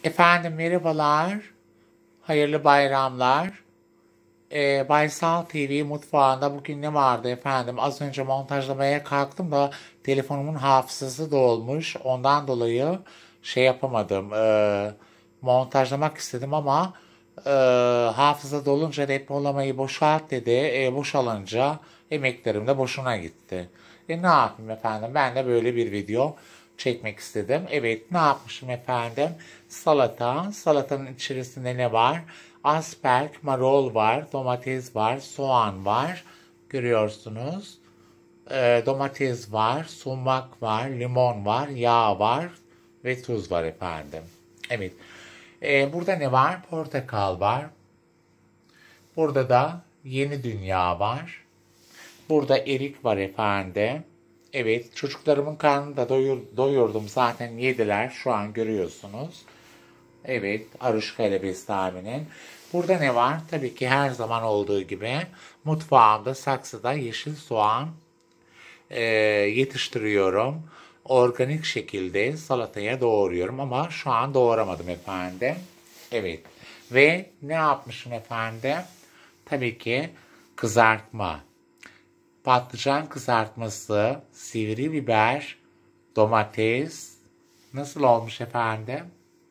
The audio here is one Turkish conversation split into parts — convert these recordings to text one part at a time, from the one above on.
Efendim merhabalar, hayırlı bayramlar. Baysal TV mutfağında bugün ne vardı efendim? Az önce montajlamaya kalktım da telefonumun hafızası dolmuş. Ondan dolayı şey yapamadım. Montajlamak istedim ama e, hafıza dolunca depolamayı boşalt dedi. Boşalınca emeklerim de boşuna gitti. Ne yapayım efendim? Ben de böyle bir video çekmek istedim. Evet, ne yapmışım efendim? Salata. Salatanın içerisinde ne var? Asperg, marul var, domates var, soğan var. Görüyorsunuz. Domates var, sumak var, limon var, yağ var ve tuz var efendim. Evet. Burada ne var? Portakal var. Burada da yeni dünya var. Burada erik var efendim. Evet, çocuklarımın karnını da doyurdum zaten yediler. Şu an görüyorsunuz. Evet, Aruşka ile Bestami'nin. Burada ne var? Tabii ki her zaman olduğu gibi mutfağımda saksıda yeşil soğan yetiştiriyorum. Organik şekilde salataya doğruyorum ama şu an doğramadım efendim. Evet. Ve ne yapmışım efendim? Tabii ki kızartma. Patlıcan kızartması, sivri biber, domates. Nasıl olmuş efendim?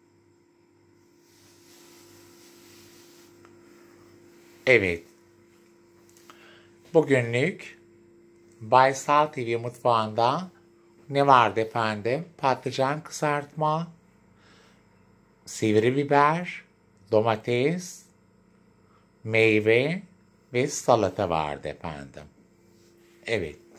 Evet. Bugünlük Baysal TV mutfağında ne vardı efendim? Patlıcan kızartma, sivri biber, domates, meyve ve salata vardı efendim. Evet.